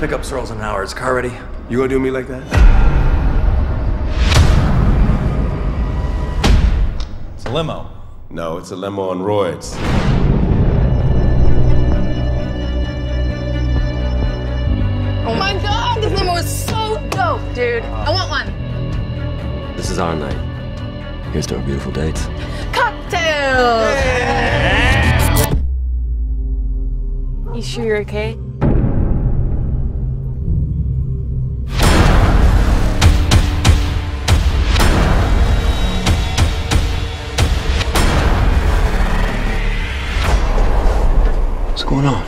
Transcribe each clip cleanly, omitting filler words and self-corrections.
pick up Searles in an hour. Is car ready? You gonna do me like that? It's a limo. No, it's a limo on roids. Oh my god, this limo is so dope, dude. I want one. This is our night. Here's to our beautiful dates. Cocktails! You sure you're okay? What's going on?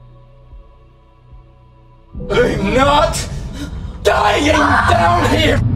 I'm not dying down here!